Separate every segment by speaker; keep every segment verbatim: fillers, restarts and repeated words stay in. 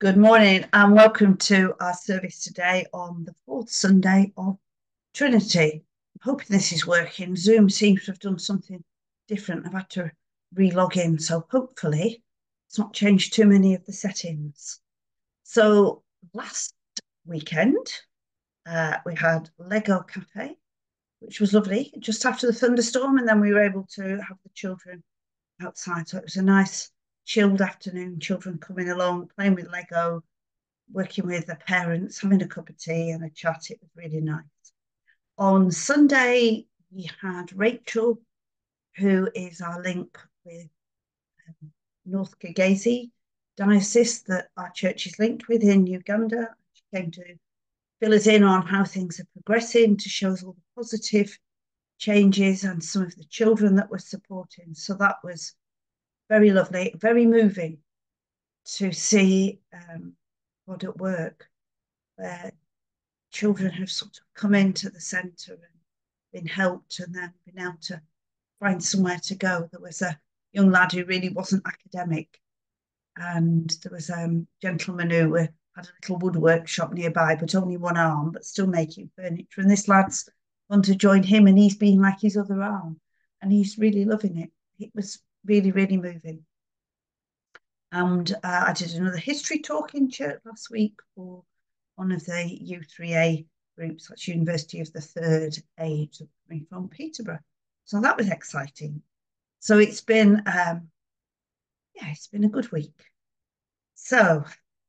Speaker 1: Good morning and welcome to our service today on the fourth Sunday of Trinity. I'm hoping this is working. Zoom seems to have done something different. I've had to re-log in, so hopefully it's not changed too many of the settings. So last weekend uh, we had Lego Cafe, which was lovely, just after the thunderstorm, and then we were able to have the children outside. So it was a nice chilled afternoon, children coming along, playing with Lego, working with the parents, having a cup of tea and a chat. It was really nice. On Sunday, we had Rachel, who is our link with um, North Kigezi Diocese that our church is linked with in Uganda. She came to fill us in on how things are progressing, to show us all the positive changes and some of the children that we're supporting. So that was very lovely, very moving to see um, God at work, where children have sort of come into the centre and been helped and then been able to find somewhere to go. There was a young lad who really wasn't academic, and there was a gentleman who had a little wood workshop nearby, but only one arm, but still making furniture. And this lad's gone to join him, and he's been like his other arm, and he's really loving it. It was really, really moving. And uh, I did another history talk in church last week for one of the U three A groups, that's University of the Third Age, coming from Peterborough. So that was exciting. So it's been, um, yeah, it's been a good week. So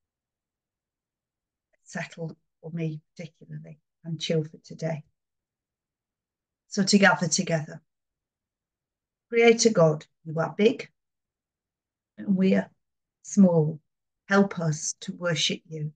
Speaker 1: settled for me particularly and chill for today. So to gather together. Creator God, you are big and we are small. Help us to worship you.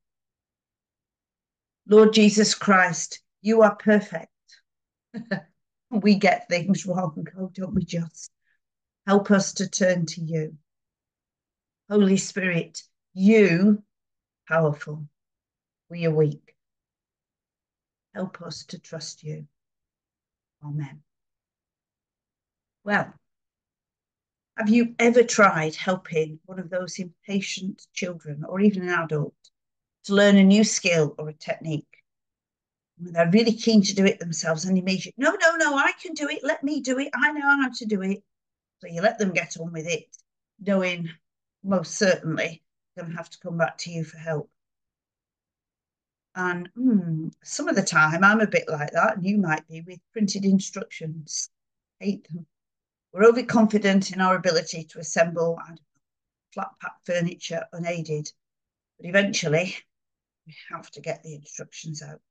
Speaker 1: Lord Jesus Christ, you are perfect. We get things wrong, oh, don't we just? Help us to turn to you. Holy Spirit, you powerful, we are weak. Help us to trust you. Amen. Well, have you ever tried helping one of those impatient children or even an adult to learn a new skill or a technique? They're really keen to do it themselves and immediately, no, no, no, I can do it. Let me do it. I know how to do it. So you let them get on with it, knowing most certainly they're going to have to come back to you for help. And mm, some of the time I'm a bit like that, and you might be with printed instructions. Hate them. We're overconfident in our ability to assemble and flat pack furniture unaided, but eventually we have to get the instructions out.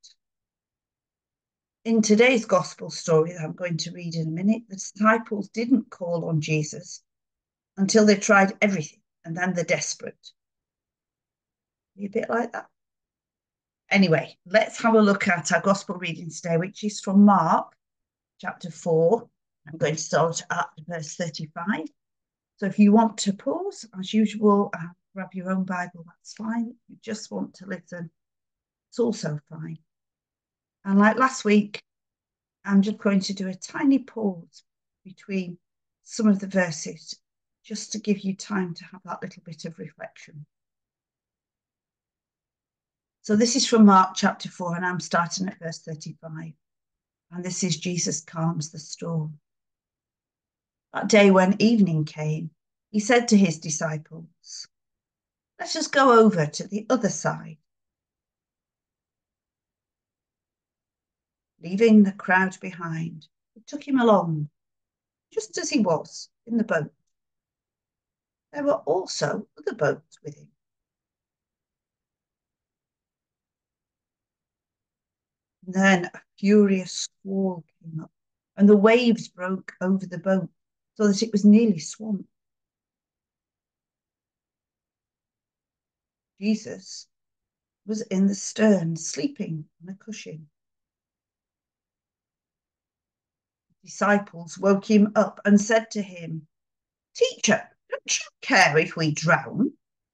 Speaker 1: In today's gospel story that I'm going to read in a minute, the disciples didn't call on Jesus until they tried everything, and then they're desperate. Are you a bit like that? Anyway, let's have a look at our gospel reading today, which is from Mark chapter four. I'm going to start at verse thirty-five. So if you want to pause, as usual, uh, grab your own Bible, that's fine. If you just want to listen, it's also fine. And like last week, I'm just going to do a tiny pause between some of the verses, just to give you time to have that little bit of reflection. So this is from Mark chapter four, and I'm starting at verse thirty-five. And this is Jesus calms the storm. That day when evening came, he said to his disciples, let us go over to the other side. Leaving the crowd behind, he took him along, just as he was, in the boat. There were also other boats with him. And then a furious squall came up, and the waves broke over the boat so that it was nearly swamped. Jesus was in the stern, sleeping on a cushion. The disciples woke him up and said to him, Teacher, don't you care if we drown?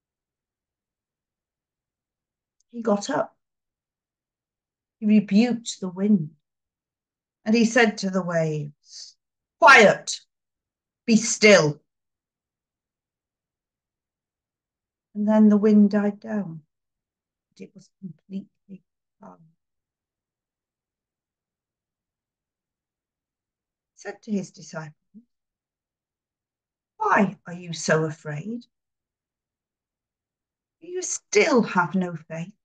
Speaker 1: He got up. He rebuked the wind, and he said to the waves, Quiet, be still. And then the wind died down, and it was completely calm. He said to his disciples, "Why are you so afraid? Do you still have no faith?"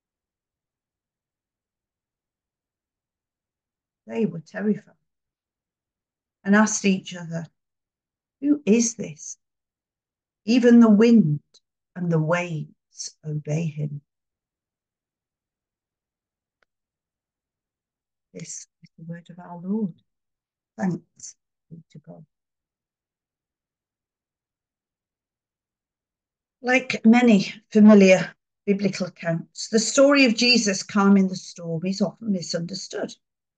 Speaker 1: They were terrified and asked each other, "Who is this? Even the wind and the waves obey him." This is the word of our Lord. Thanks be to God. Like many familiar biblical accounts, the story of Jesus calming the storm is often misunderstood.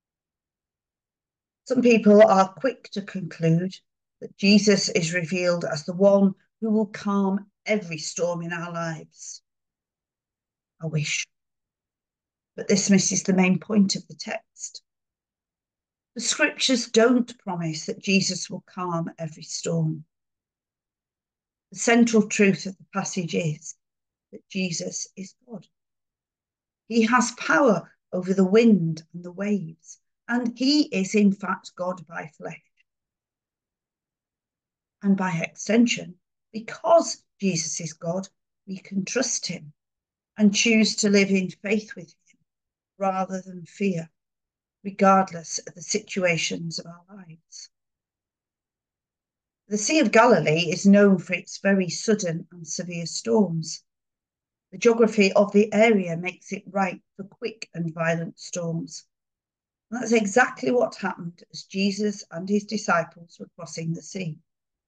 Speaker 1: Some people are quick to conclude that Jesus is revealed as the one who will calm every storm in our lives. I wish. But this misses the main point of the text. The scriptures don't promise that Jesus will calm every storm. The central truth of the passage is that Jesus is God. He has power over the wind and the waves, and he is in fact God by flesh. And by extension, because Jesus is God, we can trust him and choose to live in faith with him rather than fear, regardless of the situations of our lives. The Sea of Galilee is known for its very sudden and severe storms. The geography of the area makes it ripe for quick and violent storms. And that's exactly what happened as Jesus and his disciples were crossing the sea.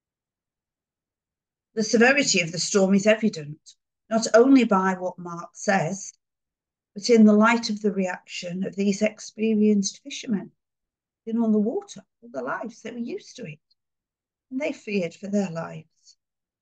Speaker 1: The severity of the storm is evident, not only by what Mark says, but in the light of the reaction of these experienced fishermen. Been on the water all their lives, they were used to it, and they feared for their lives.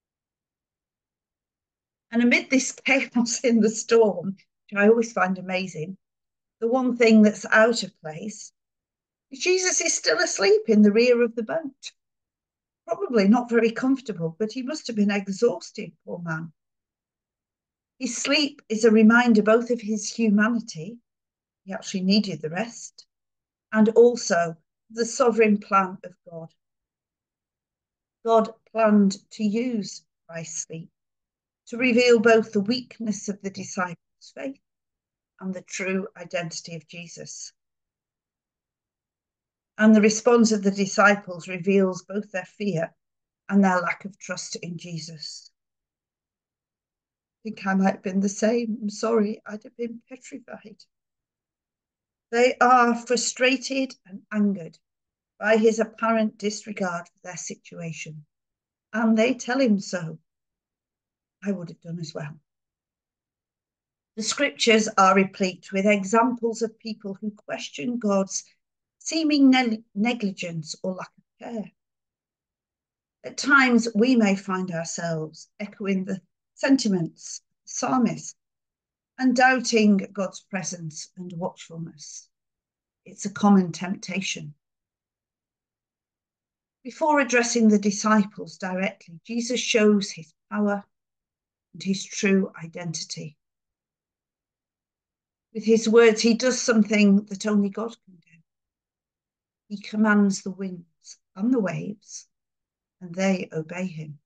Speaker 1: And amid this chaos in the storm, which I always find amazing, the one thing that's out of place is Jesus is still asleep in the rear of the boat. Probably not very comfortable, but he must have been exhausted, poor man. His sleep is a reminder both of his humanity, he actually needed the rest, and also the sovereign plan of God. God planned to use Christ's sleep to reveal both the weakness of the disciples' faith and the true identity of Jesus. And the response of the disciples reveals both their fear and their lack of trust in Jesus. I think I might have been the same. I'm sorry, I'd have been petrified. They are frustrated and angered by his apparent disregard for their situation. And they tell him so. I would have done as well. The scriptures are replete with examples of people who question God's seeming ne- negligence or lack of care. At times, we may find ourselves echoing the sentiments of the psalmist and doubting God's presence and watchfulness. It's a common temptation. Before addressing the disciples directly, Jesus shows his power and his true identity. With his words, he does something that only God can do. He commands the winds and the waves, and they obey him.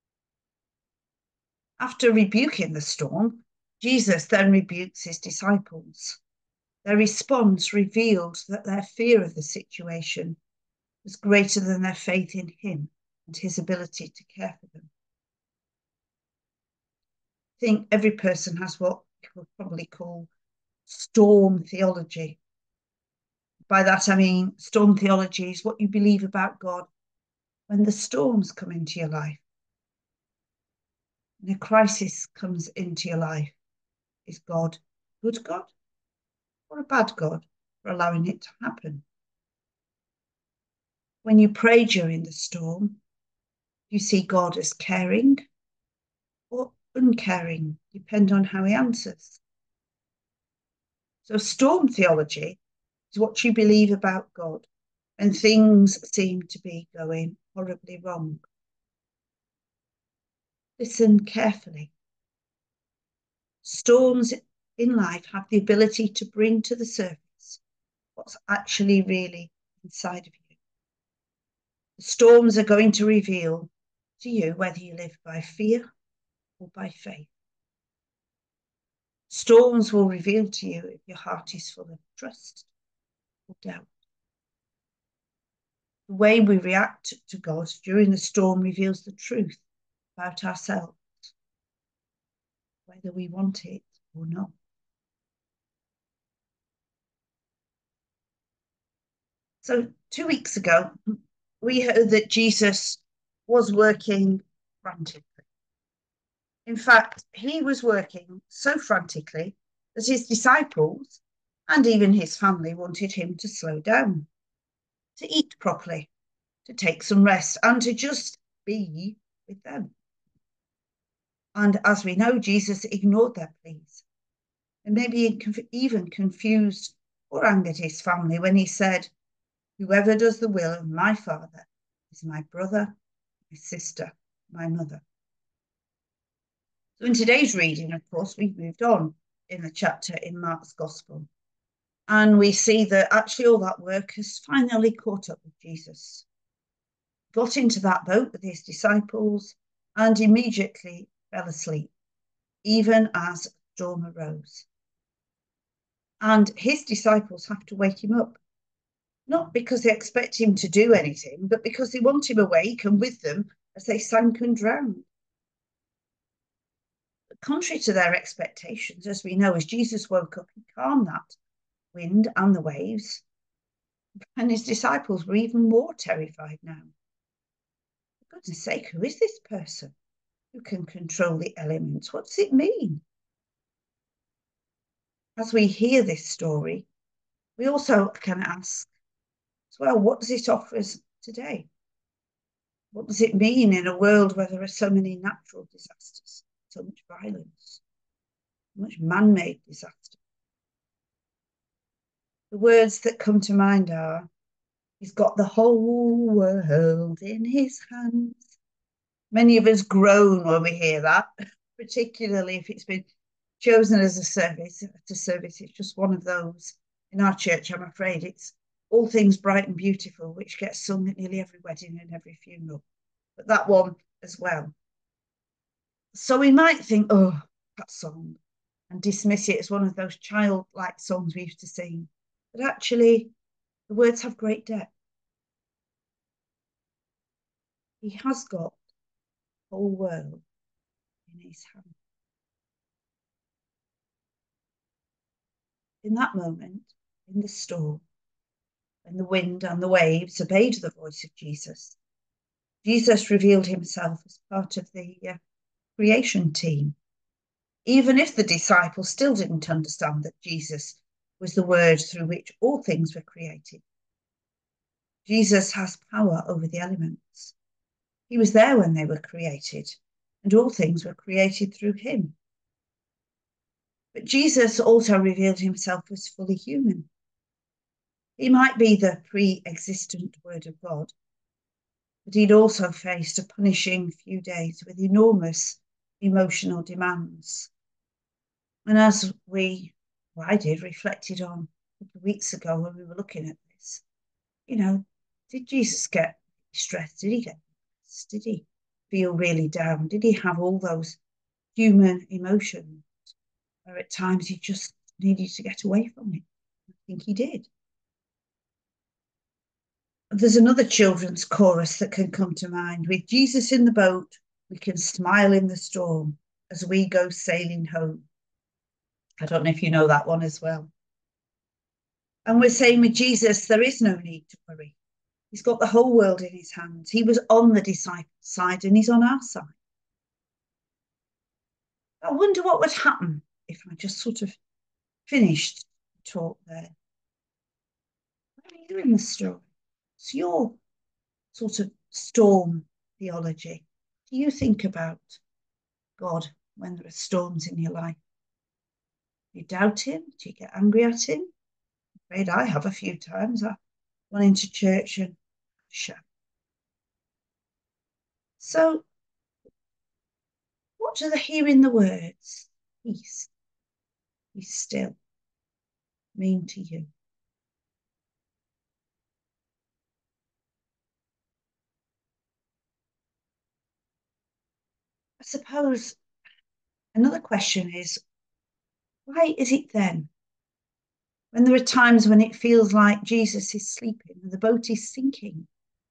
Speaker 1: After rebuking the storm, Jesus then rebukes his disciples. Their response revealed that their fear of the situation was greater than their faith in him and his ability to care for them. I think every person has what we would probably call storm theology. By that I mean storm theology is what you believe about God when the storms come into your life. When a crisis comes into your life, is God a good God or a bad God for allowing it to happen? When you pray during the storm, you see God as caring or uncaring, depending on how he answers. So storm theology is what you believe about God when things seem to be going horribly wrong. Listen carefully. Storms in life have the ability to bring to the surface what's actually really inside of you. The storms are going to reveal to you whether you live by fear or by faith. Storms will reveal to you if your heart is full of trust or doubt. The way we react to God during the storm reveals the truth about ourselves, whether we want it or not. So two weeks ago, we heard that Jesus was working frantically. In fact, he was working so frantically that his disciples and even his family wanted him to slow down, to eat properly, to take some rest, and to just be with them. And as we know, Jesus ignored their pleas and maybe even confused or angered his family when he said, "Whoever does the will of my Father is my brother, my sister, my mother." So in today's reading, of course, we've moved on in the chapter in Mark's Gospel. And we see that actually all that work has finally caught up with Jesus. Got into that boat with his disciples and immediately fell asleep, even as a storm arose. And his disciples have to wake him up, not because they expect him to do anything, but because they want him awake and with them as they sank and drowned. But contrary to their expectations, as we know, as Jesus woke up, he calmed that wind and the waves, and his disciples were even more terrified now. For goodness sake, who is this person who can control the elements? What does it mean? As we hear this story, we also can ask as well, what does it offer us today? What does it mean in a world where there are so many natural disasters, so much violence, so much man-made disaster? The words that come to mind are, he's got the whole world in his hands. Many of us groan when we hear that, particularly if it's been chosen as a service. To service, it's just one of those. In our church, I'm afraid, it's All Things Bright and Beautiful, which gets sung at nearly every wedding and every funeral, but that one as well. So we might think, oh, that song, and dismiss it as one of those childlike songs we used to sing. But actually, the words have great depth. He has got the whole world in his hand. In that moment, in the storm, when the wind and the waves obeyed the voice of Jesus, Jesus revealed himself as part of the uh, creation team. Even if the disciples still didn't understand that Jesus was the word through which all things were created. Jesus has power over the elements. He was there when they were created, and all things were created through him. But Jesus also revealed himself as fully human. He might be the pre-existent Word of God, but he'd also faced a punishing few days with enormous emotional demands. And as we, well, I did, reflected on a couple of weeks ago when we were looking at this, you know, did Jesus get stressed? Did he get stressed? Did he feel really down? Did he have all those human emotions where at times he just needed to get away from it? I think he did. There's another children's chorus that can come to mind. With Jesus in the boat, we can smile in the storm as we go sailing home. I don't know if you know that one as well. And we're saying with Jesus, there is no need to worry. He's got the whole world in his hands. He was on the disciples' side and he's on our side. I wonder what would happen if I just sort of finished the talk there. Where are you in the story? It's your sort of storm theology. Do you think about God when there are storms in your life? Do you doubt him? Do you get angry at him? I'm afraid I have a few times. I went into church and shut. So, what do they hear in the words? Peace, be still mean to you? I suppose another question is, why is it then, when there are times when it feels like Jesus is sleeping and the boat is sinking,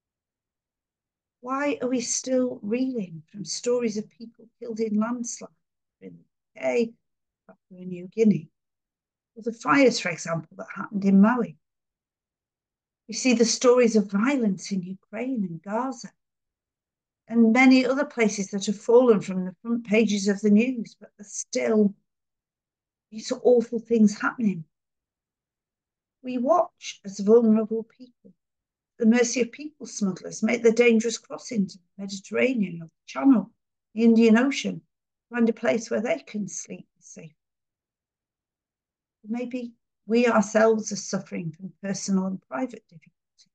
Speaker 1: why are we still reeling from stories of people killed in landslides in the U K, Papua New Guinea, or the fires, for example, that happened in Maui? We see the stories of violence in Ukraine and Gaza, and many other places that have fallen from the front pages of the news, but there's still these awful things happening. We watch as vulnerable people, the mercy of people smugglers, make the dangerous crossings of the Mediterranean or the Channel, the Indian Ocean, find a place where they can sleep safe. Maybe we ourselves are suffering from personal and private difficulties.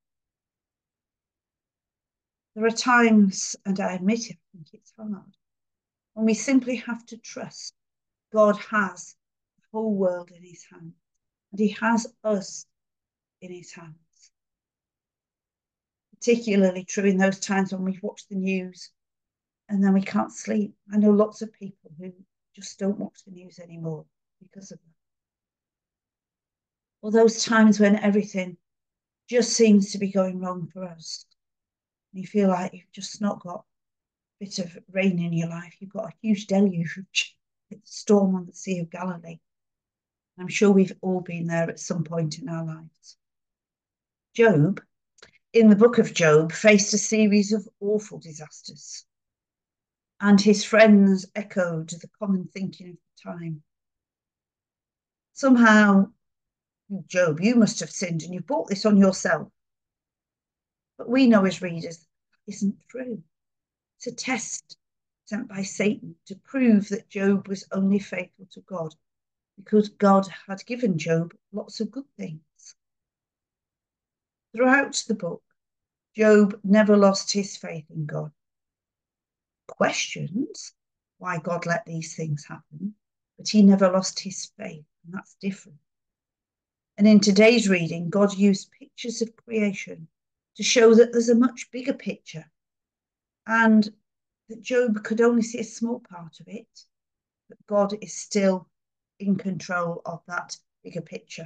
Speaker 1: There are times, and I admit it, I think it's hard, when we simply have to trust God has the whole world in his hands, and he has us in his hands. Particularly true in those times when we watch the news and then we can't sleep. I know lots of people who just don't watch the news anymore because of that. Or those times when everything just seems to be going wrong for us. You feel like you've just not got a bit of rain in your life. You've got a huge deluge, it's a storm on the Sea of Galilee. I'm sure we've all been there at some point in our lives. Job, in the book of Job, faced a series of awful disasters, and his friends echoed the common thinking of the time. Somehow, Job, you must have sinned and you brought this on yourself. But we know as readers that isn't true. It's a test sent by Satan to prove that Job was only faithful to God because God had given Job lots of good things. Throughout the book, Job never lost his faith in God. Questions why God let these things happen, but he never lost his faith, and that's different. And in today's reading, God used pictures of creation to show that there's a much bigger picture, and that Job could only see a small part of it, but God is still in control of that bigger picture.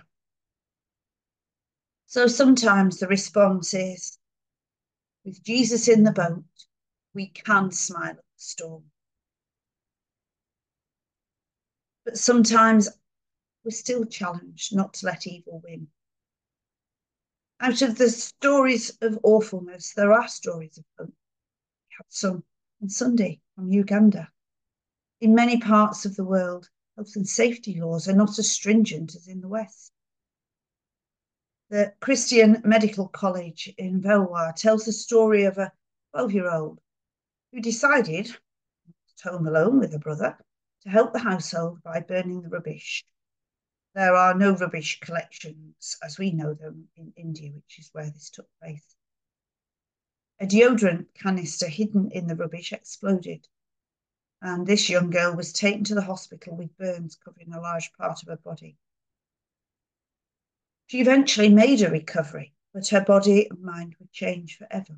Speaker 1: So sometimes the response is, with Jesus in the boat, we can smile at the storm. But sometimes we're still challenged not to let evil win. Out of the stories of awfulness, there are stories of hope. We had some on Sunday from Uganda. In many parts of the world, health and safety laws are not as stringent as in the West. The Christian Medical College in Velwa tells the story of a twelve-year-old who decided, at home alone with a brother, to help the household by burning the rubbish. There are no rubbish collections as we know them in India, which is where this took place. A deodorant canister hidden in the rubbish exploded, and this young girl was taken to the hospital with burns covering a large part of her body. She eventually made a recovery, but her body and mind would change forever.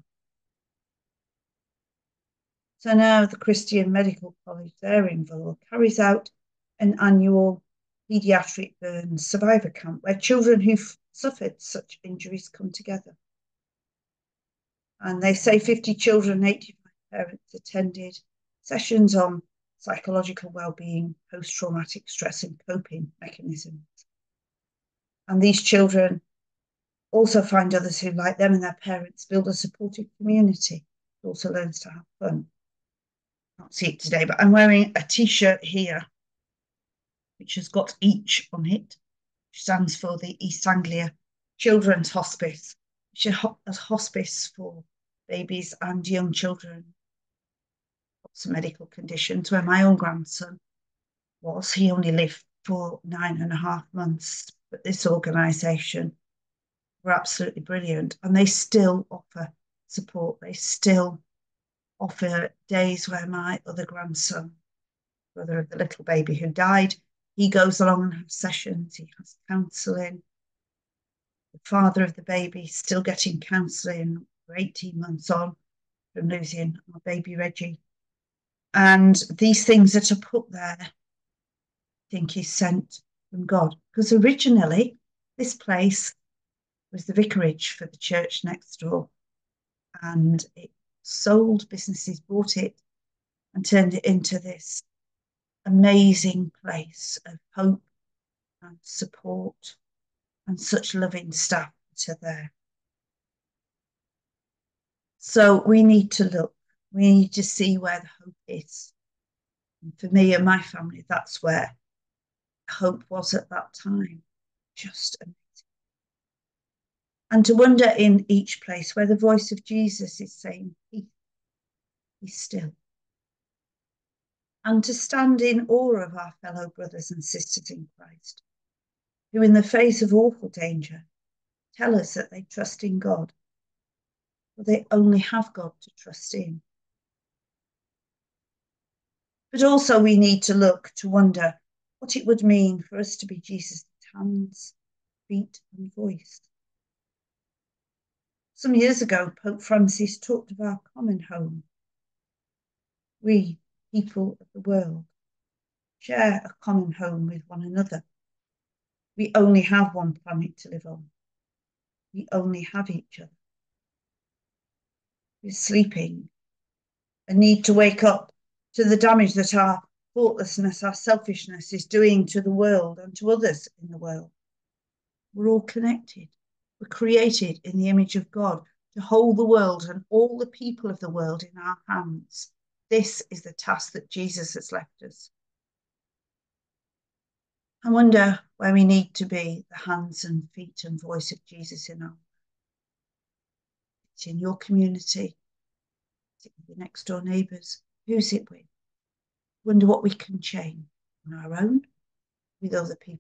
Speaker 1: So now the Christian Medical College there in Villa carries out an annual paediatric burns survivor camp where children who've suffered such injuries come together. And they say fifty children and eighty-five parents attended sessions on psychological well-being, post-traumatic stress and coping mechanisms. And these children also find others who, like them and their parents, build a supportive community. It also learns to have fun. I can't see it today, but I'm wearing a t-shirt here, which has got each on it, which stands for the East Anglia Children's Hospice, which is a hospice for babies and young children, lots of medical conditions, where my own grandson was. He only lived for nine and a half months, but this organisation were absolutely brilliant, and they still offer support. They still offer days where my other grandson, brother of the little baby who died, he goes along and has sessions, he has counselling. The father of the baby is still getting counselling for eighteen months on from losing our baby Reggie. And these things that are put there, I think, is sent from God. Because originally, this place was the vicarage for the church next door. And it sold, businesses bought it and turned it into this amazing place of hope and support and such loving staff that are there. So we need to look, we need to see where the hope is. And for me and my family, that's where hope was at that time. Just amazing. And to wonder in each place where the voice of Jesus is saying, peace, be still. And to stand in awe of our fellow brothers and sisters in Christ, who in the face of awful danger tell us that they trust in God, but they only have God to trust in. But also we need to look to wonder what it would mean for us to be Jesus' hands, feet and voice. Some years ago, Pope Francis talked of our common home. We, people of the world, share a common home with one another. We only have one planet to live on. We only have each other. We're sleeping, a need to wake up to the damage that our thoughtlessness, our selfishness is doing to the world and to others in the world. We're all connected. We're created in the image of God to hold the world and all the people of the world in our hands. This is the task that Jesus has left us. I wonder where we need to be the hands and feet and voice of Jesus in our. It's in your community. It's with your next door neighbours. Who's it with? Wonder what we can change on our own, with other people.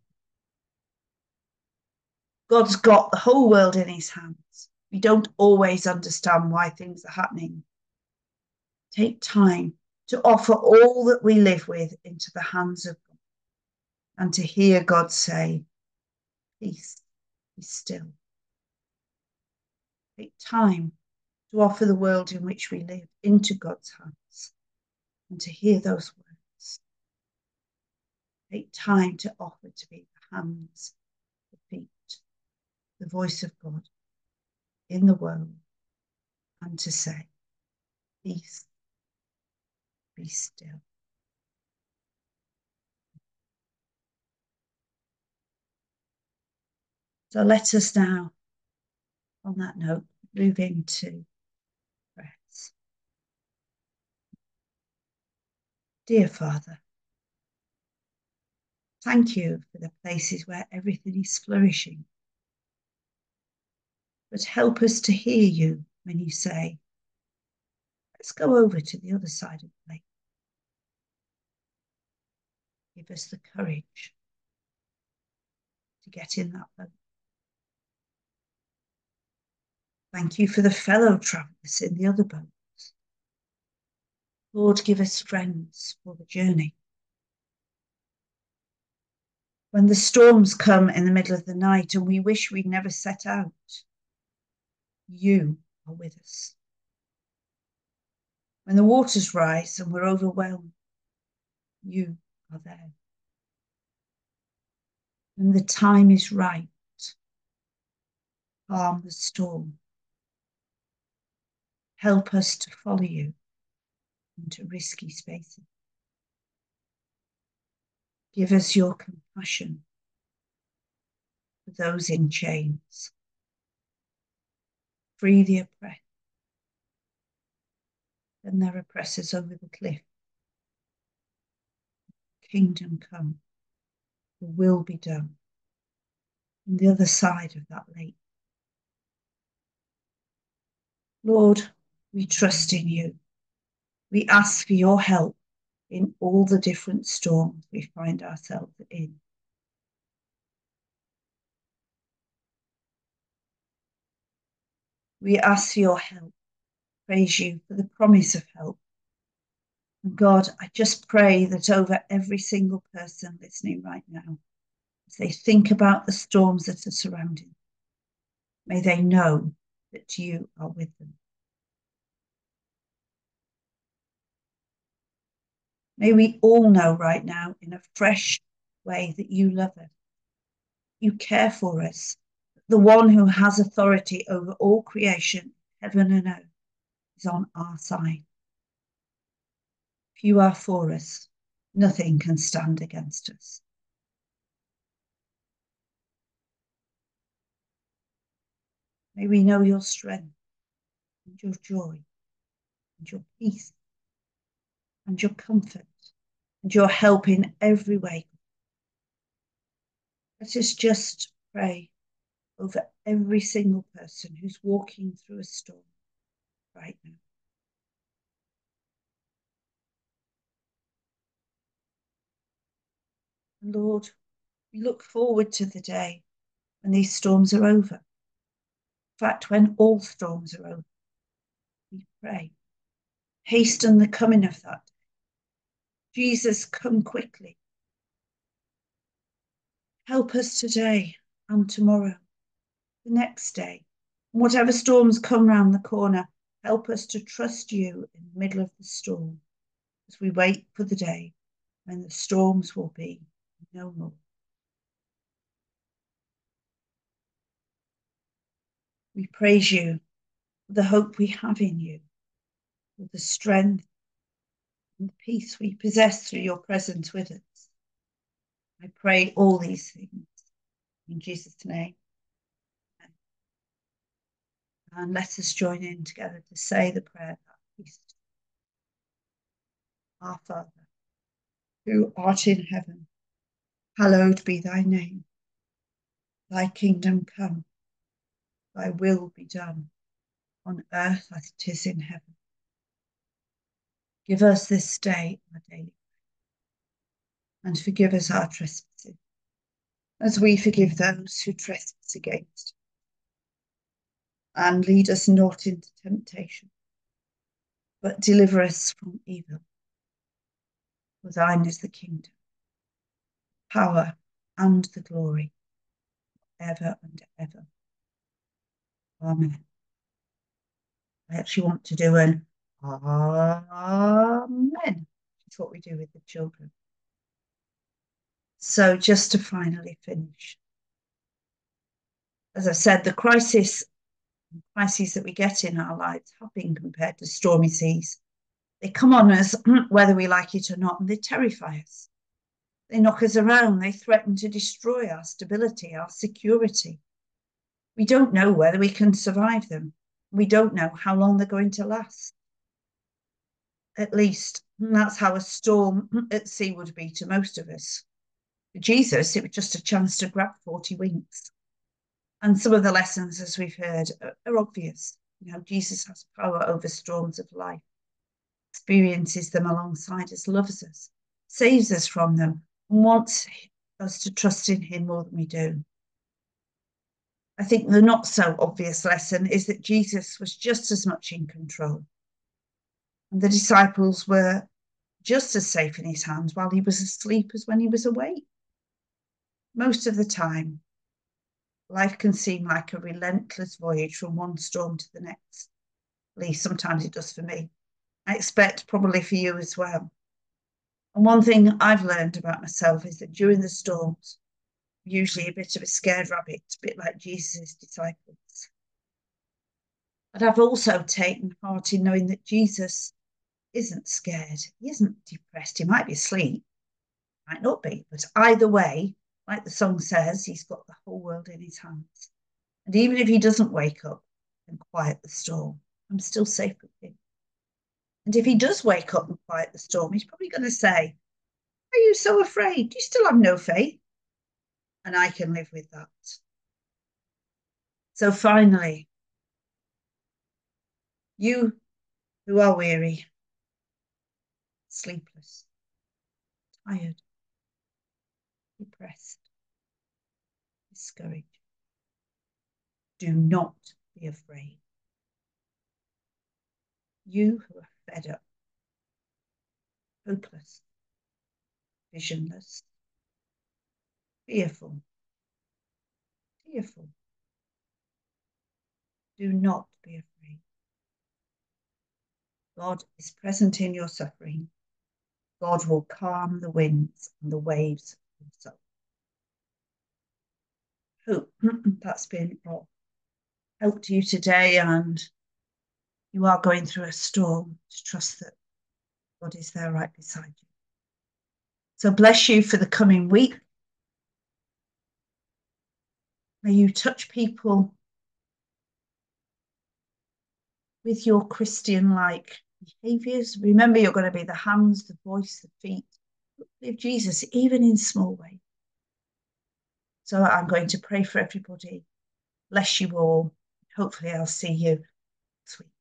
Speaker 1: God's got the whole world in his hands. We don't always understand why things are happening. Take time to offer all that we live with into the hands of God and to hear God say, peace, be still. Take time to offer the world in which we live into God's hands and to hear those words. Take time to offer to be the hands, the feet, the voice of God in the world and to say, peace, be still. So let us now, on that note, move into prayers. Dear Father, thank you for the places where everything is flourishing. But help us to hear you when you say, let's go over to the other side of the lake. Give us the courage to get in that boat. Thank you for the fellow travellers in the other boats. Lord, give us friends for the journey. When the storms come in the middle of the night and we wish we'd never set out, you are with us. When the waters rise and we're overwhelmed, you are there. When the time is right, calm the storm. Help us to follow you into risky spaces. Give us your compassion for those in chains. Free the oppressed. Send their oppressors over the cliff. Kingdom come. The will be done on the other side of that lake. Lord, we trust in you. We ask for your help in all the different storms we find ourselves in. We ask for your help. Praise you for the promise of help And God, I just pray that over every single person listening right now, as they think about the storms that are surrounding them, may they know that you are with them. May we all know right now in a fresh way that you love us. You care for us. The one who has authority over all creation, heaven and earth, is on our side. If you are for us, nothing can stand against us. May we know your strength and your joy and your peace and your comfort and your help in every way. Let us just pray over every single person who's walking through a storm right now. And Lord, we look forward to the day when these storms are over. In fact, when all storms are over, we pray. Hasten the coming of that day. Jesus, come quickly. Help us today and tomorrow, the next day. Whatever storms come round the corner, help us to trust you in the middle of the storm as we wait for the day when the storms will be no more. We praise you for the hope we have in you, for the strength and the peace we possess through your presence with us. I pray all these things in Jesus' name. And let us join in together to say the prayer that peace. Our Father, who art in heaven, hallowed be thy name. Thy kingdom come, thy will be done, on earth as it is in heaven. Give us this day our daily bread, and forgive us our trespasses, as we forgive those who trespass against us. And lead us not into temptation, but deliver us from evil. For thine is the kingdom, power, and the glory, ever and ever. Amen. I actually want to do an Amen. It's what we do with the children. So just to finally finish, as I said, the crisis, crises that we get in our lives have been compared to stormy seas. They come on us whether we like it or not, and they terrify us. They knock us around. They threaten to destroy our stability, our security. We don't know whether we can survive them. We don't know how long they're going to last. At least that's how a storm at sea would be to most of us. For Jesus, it was just a chance to grab forty winks. And some of the lessons, as we've heard, are, are obvious. You know, Jesus has power over storms of life, experiences them alongside us, loves us, saves us from them, and wants us to trust in him more than we do. I think the not so obvious lesson is that Jesus was just as much in control. And the disciples were just as safe in his hands while he was asleep as when he was awake. Most of the time, life can seem like a relentless voyage from one storm to the next. At least sometimes it does for me. I expect probably for you as well. And one thing I've learned about myself is that during the storms, I'm usually a bit of a scared rabbit, a bit like Jesus' disciples. But I've also taken heart in knowing that Jesus isn't scared. He isn't depressed. He might be asleep, might not be, but either way, like the song says, he's got the whole world in his hands. And even if he doesn't wake up and quiet the storm, I'm still safe with him. And if he does wake up and quiet the storm, he's probably going to say, are you so afraid? Do you still have no faith? And I can live with that. So finally, you who are weary, sleepless, tired, depressed, discouraged, do not be afraid. You who are fed up, hopeless, visionless, fearful, fearful. Do not be afraid. God is present in your suffering. God will calm the winds and the waves of your soul. Hope that's been helped you today, and you are going through a storm. To trust that God is there right beside you. So bless you for the coming week. May you touch people with your Christian-like behaviours. Remember, you're going to be the hands, the voice, the feet of Jesus, even in small ways. So I'm going to pray for everybody. Bless you all. Hopefully I'll see you next week.